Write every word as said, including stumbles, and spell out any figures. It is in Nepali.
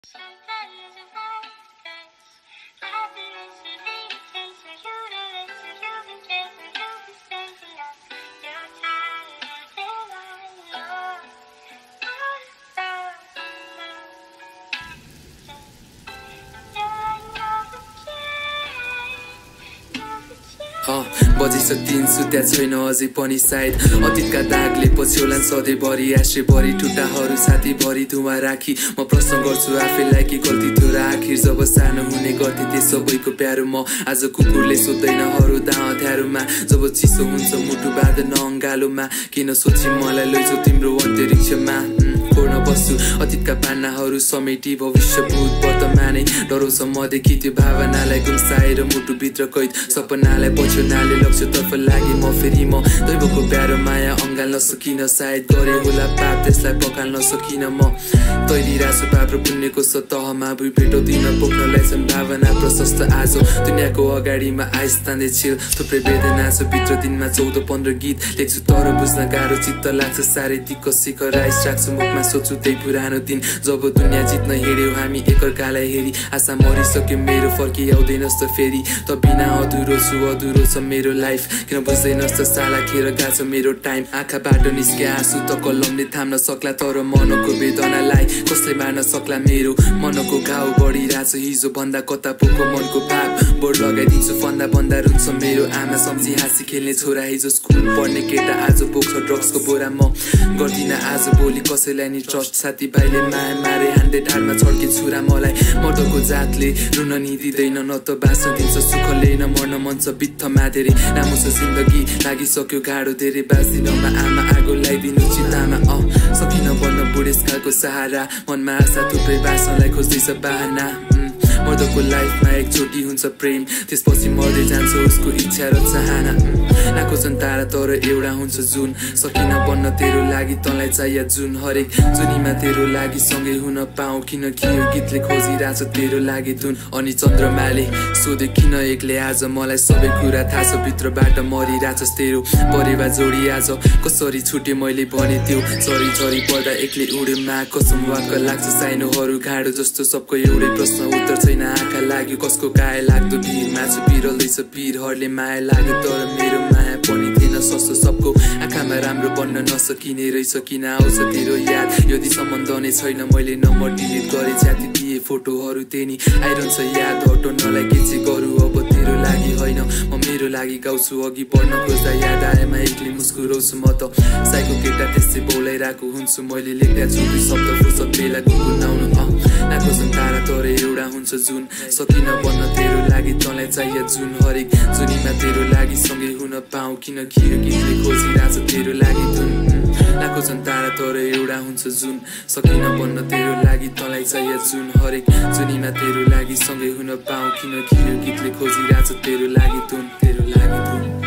बजिसक तीन सुत्या छैन अझै पनि सायद अतीतका दागले पछ्यौलान् सधैँभरि आश्रयभरि टुटाहरू छातीभरि धुवा राखी म प्रश्न गर्छु आफैलाई कि गल्ती थियो र आखिर जब सानो हुने गर्थेँ त्यो सबैको प्यारो म आज कुकुरले सोध्दैन हरुदा अँध्यारोमा जब चिसो हुन्छ मुटु बाँध्न अङ्गालोमा किन सोची मलाई लैजौ तिम्रो अन्तरिक्षमा पूर्ण बस्छु अतीतका पान्नाहरू समेटी भविष्य भूत वर्तमानै डराउँछ मदेखि त्यो भावनालाई गुम्साएर मुटुभित्र कैद सपनालाई पछ्यौनाले लक्ष्यतर्फ लागे म फेरि म दैवको प्यारो माया अँगाल्न सकिन सायद गरे होला पाप त्यसलाई पकाल्न सकिन म तैरिरहेछु पाप र पुण्यको सतहमा भुइँ भेटाउँदिन पोख्नलाई सम्भावना प्रशस्त आज दुनियाँको अगाडिमा आइस्तान्दै छिल थुप्रै वेदना छ भित्र दिनमा चौध पन्ध्र गीत लेख्छु तर बुझ्न गाह्रो चित्त लाग्छ साह्रै दिक्क शिखर आइस राख्छु मुखमा सोच्छु त्यही पुरानो दिन जब दुनियाँ जित्न हिँड्यौँ हामी एकअर्कालाई हेरी आशा मरिसक्यो मेरो फर्की आउँदैनस् त फेरि त बिना अधुरो छु अधुरो छ मेरो लाइफ किन बुझ्दैनस् त साला खेर गएको छ मेरो टाइम आँखाबाट निस्के आँसु त कलमले थाम्न सक्ला तर मनको वेदनालाई कसले मार्न सक्ला मेरो मनको घाउ बढिरहेछ हिजो भन्दा कता पोको मनको भाव बोर्ड लगाइदिन्छु भन्दा भन्दा रुन्छ मेरो आमा सम्झी हाँसी खेल्ने छोरा हिजो स्कुल पढ्ने केटा आज बोक्छ ड्रग्सको बोरा म गर्दिन आज भोलि कसैलाई नि ट्रस्ट साथीभाइले माया मारे हान्दै ढाडमा छड्के छुरा मलाई मर्दको जातले रुन नि दिँदैन न त बाँच्न दिन्छ सुखले न मर्न मन छ बित्थमा धेरै राम्रो छ जिन्दगी लागिसक्यो गाह्रो धेरै बाँच्दिनमा आमा आगो लगाइदिनु चितामा अँ सकिन बन्न बुढेसकालको सहारा मनमा आशा थुप्रै बाँच्नलाई खोज्दैछ बाहना मर्दको लाइफमा एकचोटि हुन्छ प्रेम त्यसपछि मर्दै जान्छ उसको इच्छा र चाहना नाकोछन् तारा तर एउटा हुन्छ जुन सकिन बन्न तेरो लागि तँलाई चाहिए जुन हरेक जुनीमा तेरो लागि सँगै हुन पाऊ किनकि यो गीतले खोजिरहेछ तेरो लागि धुन अनि चन्द्रमाले सोधे किन एक्लै आज मलाई सबै कुरा थाहा छ भित्रबाट मरिरहेछस् तेरो परेवा जोडी आज कसरी छुटे मैले भने त्यो चरी चरी पर्दा एक्लै उडेमा कसम वाक्क लाग्छ साइनोहरू घाँडो जस्तो सबको एउटै प्रश्न उत्तर छैन आँखा लाग्यो कसको काय लाग्दो भिरमा छु बिरल्दैछ भिरहरूले माया लाग्यो तर मेरो माया पनि थिएन सस्तो सबको आँखामा राम्रो बन्न नसकिने रहेछ किन आउँछ तेरो याद यदि सम्बन्ध नै छैन मैले नम्बर डिलिट गरे च्याति दिए फोटोहरू तेनी आइरहन्छ याद हटाउनलाई के चाहिँ गरौँ अब तेरो लागि होइन म मेरो लागि गाउँछु अघि बढ्न खोज्दा याद आएमा एक्लै मुस्कुराउँछु म त साइको केटा त्यसै बोलाइरहेको हुन्छु मैले लेख्दा छु दुई शब्द फुर्सद बेला गुनगुनाउनु नाकोछन् तारा तर एउटा हुन्छ जुन सकिन बन्न तेरो लागि तँलाई चाहिए जुन हरेक जुनीमा तेरो लागि सँगै हुन पाऊ किनकि यो गीतले खोजिरहेछ तेरो लागि धुन नाकोछन् तारा तर एउटा हुन्छ जुन सकिन बन्न तेरो लागि तँलाई चाहिए जुन हरेक जुनीमा तेरो लागि सँगै हुन पाऊ किनकि यो गीतले खोजिरहेछ तेरो लागि धुन तेरो लागि धुन